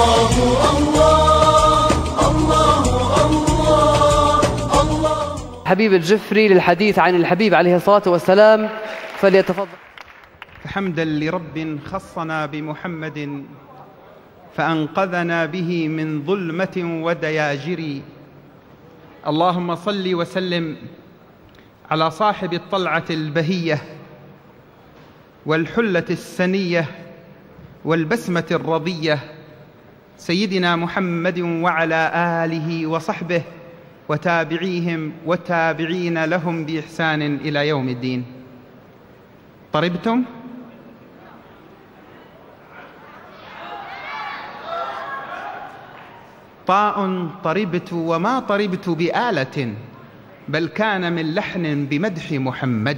حبيب الجفري للحديث عن الحبيب عليه الصلاة والسلام، فليتفضل. حمدا لرب خصنا بمحمد فأنقذنا به من ظلمة ودياجر. اللهم صل وسلم على صاحب الطلعة البهية والحلة السنية والبسمة الرضية سيدنا محمد وعلى آله وصحبه وتابعيهم والتابعين لهم بإحسان إلى يوم الدين. طربتم؟ طاء طربت وما طربت بآلة بل كان من لحن بمدح محمد.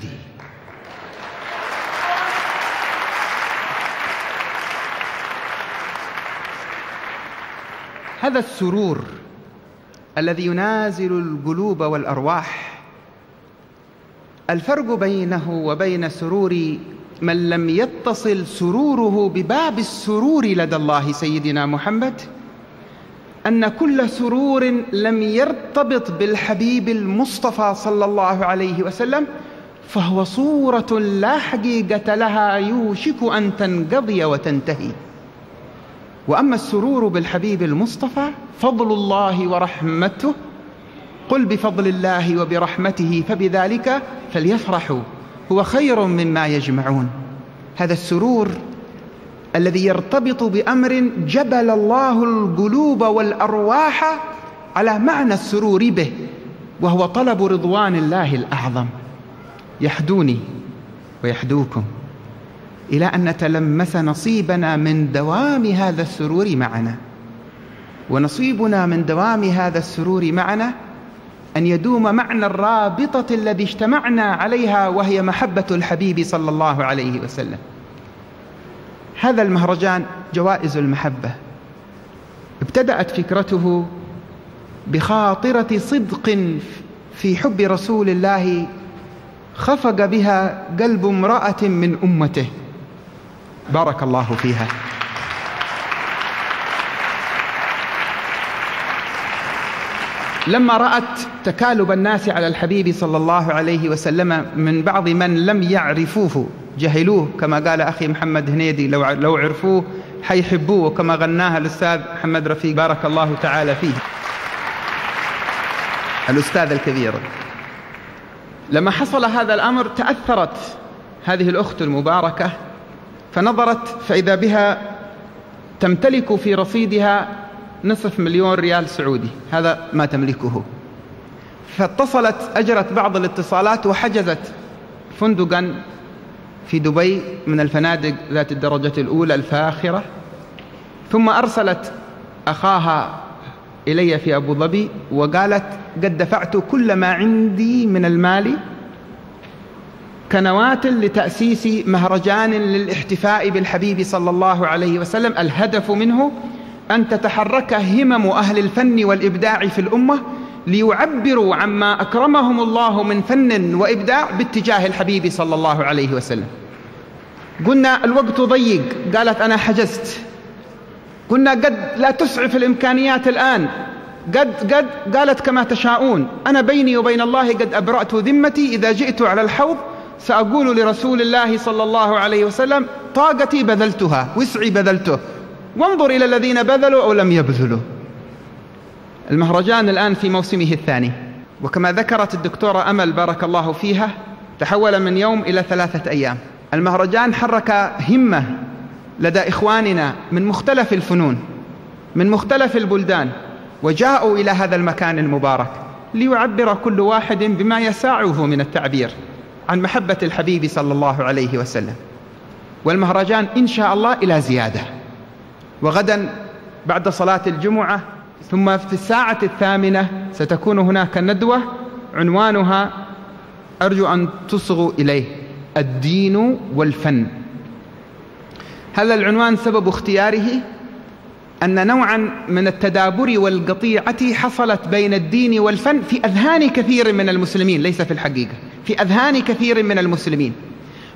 هذا السرور الذي ينازل القلوب والأرواح، الفرق بينه وبين سرور من لم يتصل سروره بباب السرور لدى الله سيدنا محمد أن كل سرور لم يرتبط بالحبيب المصطفى صلى الله عليه وسلم فهو صورة لا حقيقة لها يوشك أن تنقضي وتنتهي. وأما السرور بالحبيب المصطفى فضل الله ورحمته، قل بفضل الله وبرحمته فبذلك فليفرحوا هو خير مما يجمعون. هذا السرور الذي يرتبط بأمر جبل الله القلوب والأرواح على معنى السرور به، وهو طلب رضوان الله الأعظم. يحدوني ويحدوكم إلى أن نتلمس نصيبنا من دوام هذا السرور معنا، ونصيبنا من دوام هذا السرور معنا أن يدوم معنا الرابطة الذي اجتمعنا عليها وهي محبة الحبيب صلى الله عليه وسلم. هذا المهرجان جوائز المحبة ابتدأت فكرته بخاطرة صدق في حب رسول الله خفق بها قلب امرأة من أمته بارك الله فيها. لما رأت تكالب الناس على الحبيب صلى الله عليه وسلم من بعض من لم يعرفوه جهلوه، كما قال أخي محمد هنيدي لو عرفوه حيحبوه، كما غناها الأستاذ محمد رفيق بارك الله تعالى فيه الأستاذ الكبير. لما حصل هذا الأمر تأثرت هذه الأخت المباركة فنظرت فإذا بها تمتلك في رصيدها $500,000 ريال سعودي، هذا ما تملكه. فاتصلت أجرت بعض الاتصالات وحجزت فندقا في دبي من الفنادق ذات الدرجة الأولى الفاخرة، ثم أرسلت أخاها إلي في أبو ظبي وقالت قد دفعت كل ما عندي من المال كنواة لتأسيس مهرجان للاحتفاء بالحبيب صلى الله عليه وسلم، الهدف منه أن تتحرك همم أهل الفن والإبداع في الأمة ليعبروا عما أكرمهم الله من فن وإبداع باتجاه الحبيب صلى الله عليه وسلم. قلنا الوقت ضيق، قالت أنا حجزت. قلنا قد لا تسعف الإمكانيات الآن، قد قالت كما تشاءون. أنا بيني وبين الله قد أبرأت ذمتي، إذا جئت على الحوض سأقول لرسول الله صلى الله عليه وسلم طاقتي بذلتها، وسعي بذلته، وانظر إلى الذين بذلوا أو لم يبذلوا. المهرجان الآن في موسمه الثاني، وكما ذكرت الدكتورة أمل بارك الله فيها تحول من يوم إلى 3 أيام. المهرجان حرك همة لدى إخواننا من مختلف الفنون من مختلف البلدان، وجاءوا إلى هذا المكان المبارك ليعبر كل واحد بما يساعه من التعبير عن محبة الحبيب صلى الله عليه وسلم. والمهرجان إن شاء الله إلى زيادة، وغدا بعد صلاة الجمعة ثم في الساعة 8 ستكون هناك ندوة عنوانها أرجو أن تصغوا إليه: الدين والفن. هذا العنوان سبب اختياره أن نوعا من التدابر والقطيعة حصلت بين الدين والفن في أذهان كثير من المسلمين، ليس في الحقيقة، في أذهان كثير من المسلمين.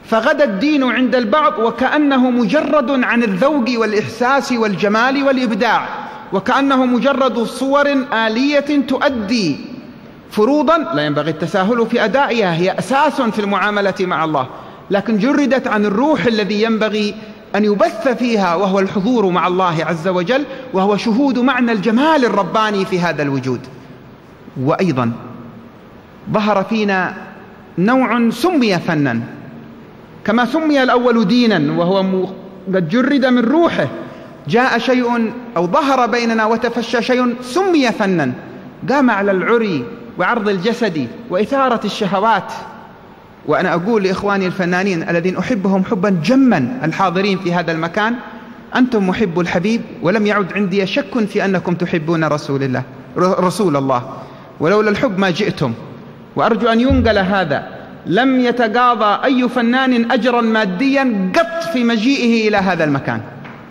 فغدا الدين عند البعض وكأنه مجرد عن الذوق والإحساس والجمال والإبداع، وكأنه مجرد صور آلية تؤدي فروضا لا ينبغي التساهل في أدائها، هي أساس في المعاملة مع الله، لكن جردت عن الروح الذي ينبغي أن يبث فيها، وهو الحضور مع الله عز وجل، وهو شهود معنى الجمال الرباني في هذا الوجود. وأيضا ظهر فينا نوع سمي فنا، كما سمي الأول دينا وهو قد جرد من روحه، جاء شيء أو ظهر بيننا وتفشى شيء سمي فنا، قام على العري وعرض الجسد وإثارة الشهوات. وأنا أقول لإخواني الفنانين الذين أحبهم حبا جما الحاضرين في هذا المكان، أنتم محبوا الحبيب، ولم يعد عندي شك في أنكم تحبون رسول الله، ولولا الحب ما جئتم. وأرجو أن ينقل هذا، لم يتقاضى أي فنان أجرا ماديا قط في مجيئه إلى هذا المكان،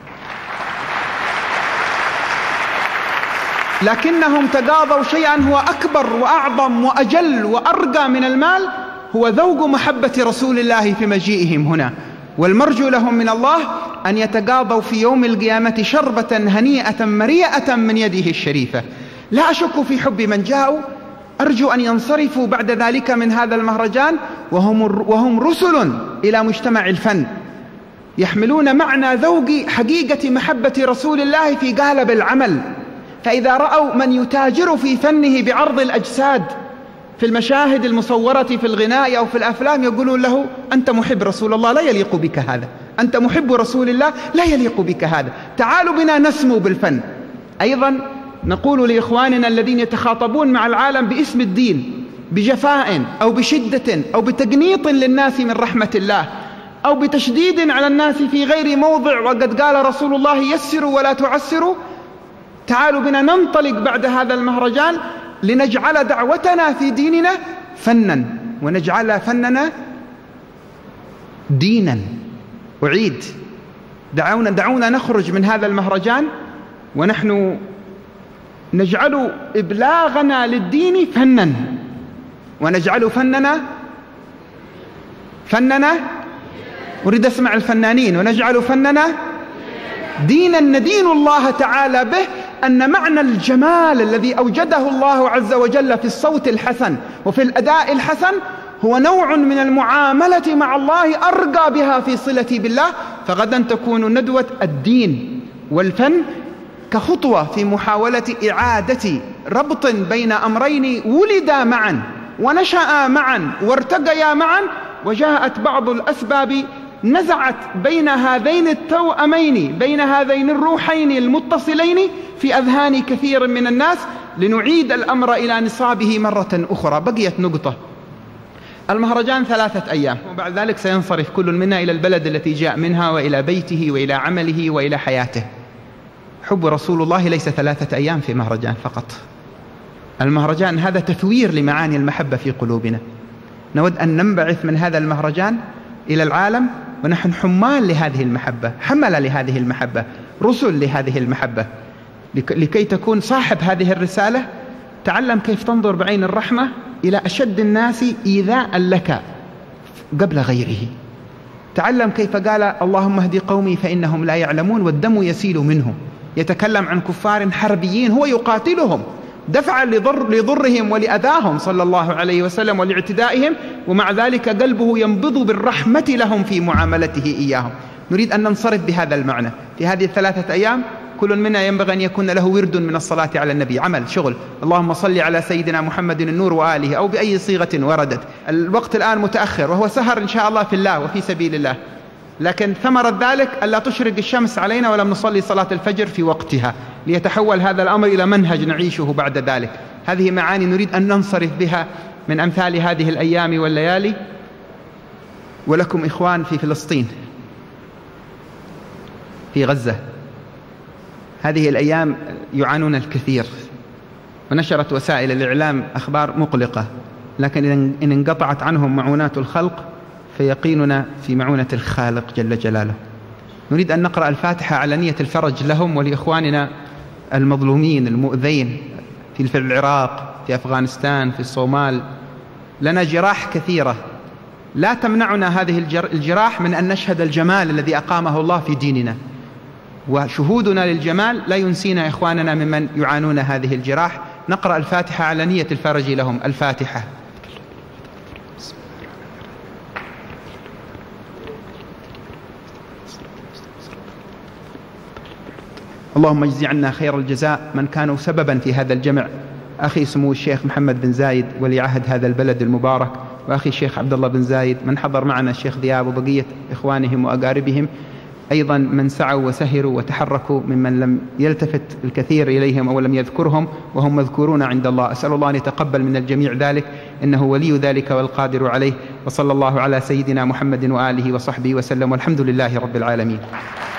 لكنهم تقاضوا شيئا هو أكبر وأعظم وأجل وأرقى من المال، هو ذوق محبة رسول الله في مجيئهم هنا. والمرجو لهم من الله أن يتقاضوا في يوم القيامة شربة هنيئة مريئة من يده الشريفة. لا أشك في حب من جاءوا، أرجو أن ينصرفوا بعد ذلك من هذا المهرجان وهم رسل إلى مجتمع الفن، يحملون معنى ذوق حقيقة محبة رسول الله في قالب العمل. فإذا رأوا من يتاجر في فنه بعرض الأجساد في المشاهد المصورة في الغناء أو في الأفلام، يقولون له أنت محب رسول الله، لا يليق بك هذا، أنت محب رسول الله، لا يليق بك هذا، تعالوا بنا نسمو بالفن. أيضا نقول لإخواننا الذين يتخاطبون مع العالم باسم الدين بجفاء أو بشدة أو بتقنيط للناس من رحمة الله أو بتشديد على الناس في غير موضع، وقد قال رسول الله يسروا ولا تعسروا، تعالوا بنا ننطلق بعد هذا المهرجان لنجعل دعوتنا في ديننا فنا، ونجعل فننا دينا. أعيد، دعونا نخرج من هذا المهرجان ونحن نجعل إبلاغنا للدين فنا، ونجعل فننا أريد أسمع الفنانين، ونجعل فننا دينا ندين الله تعالى به، أن معنى الجمال الذي أوجده الله عز وجل في الصوت الحسن وفي الأداء الحسن هو نوع من المعاملة مع الله أرقى بها في صلة بالله. فغدا تكون ندوة الدين والفن كخطوة في محاولة إعادة ربط بين أمرين ولدا معا ونشأ معا وارتقيا معا، وجاءت بعض الأسباب نزعت بين هذين التوأمين، بين هذين الروحين المتصلين في أذهان كثير من الناس، لنعيد الأمر إلى نصابه مرة أخرى. بقيت نقطة، المهرجان 3 أيام، وبعد ذلك سينصرف كل منا إلى البلد التي جاء منها وإلى بيته وإلى عمله وإلى حياته. حب رسول الله ليس 3 أيام في مهرجان فقط، المهرجان هذا تثوير لمعاني المحبة في قلوبنا. نود أن ننبعث من هذا المهرجان إلى العالم ونحن حمال لهذه المحبة، حمل لهذه المحبة، رسل لهذه المحبة، لكي تكون صاحب هذه الرسالة. تعلم كيف تنظر بعين الرحمة إلى أشد الناس إيذاء لك قبل غيره. تعلم كيف قال اللهم اهد قومي فإنهم لا يعلمون والدم يسيل منهم. يتكلم عن كفار حربيين هو يقاتلهم دفعا لضرهم ولأذاهم صلى الله عليه وسلم ولاعتدائهم، ومع ذلك قلبه ينبض بالرحمة لهم في معاملته إياهم. نريد أن ننصرف بهذا المعنى في هذه 3 أيام. كل منا ينبغي أن يكون له ورد من الصلاة على النبي، عمل شغل، اللهم صل على سيدنا محمد النور وآله، أو بأي صيغة وردت. الوقت الآن متأخر وهو سهر إن شاء الله في الله وفي سبيل الله، لكن ثمرة ذلك ألا تشرق الشمس علينا ولم نصلي صلاة الفجر في وقتها، ليتحول هذا الأمر إلى منهج نعيشه بعد ذلك. هذه معاني نريد أن ننصرف بها من أمثال هذه الأيام والليالي. ولكم إخوان في فلسطين، في غزة، هذه الأيام يعانون الكثير، ونشرت وسائل الإعلام أخبار مقلقة، لكن إن انقطعت عنهم معونات الخلق فيقيننا في معونة الخالق جل جلاله. نريد أن نقرأ الفاتحة على نية الفرج لهم ولإخواننا المظلومين المؤذين في العراق، في أفغانستان، في الصومال. لنا جراح كثيرة لا تمنعنا هذه الجراح من أن نشهد الجمال الذي أقامه الله في ديننا، وشهودنا للجمال لا ينسينا إخواننا ممن يعانون هذه الجراح. نقرأ الفاتحة على نية الفرج لهم. الفاتحة. اللهم اجزي عنا خير الجزاء من كانوا سببا في هذا الجمع، أخي سمو الشيخ محمد بن زايد ولي عهد هذا البلد المبارك، وأخي الشيخ عبد الله بن زايد، من حضر معنا الشيخ ذياب، وبقية إخوانهم وأقاربهم أيضا من سعوا وسهروا وتحركوا ممن لم يلتفت الكثير إليهم أو لم يذكرهم وهم مذكورون عند الله. أسأل الله أن يتقبل من الجميع ذلك، إنه ولي ذلك والقادر عليه. وصلى الله على سيدنا محمد وآله وصحبه وسلم، والحمد لله رب العالمين.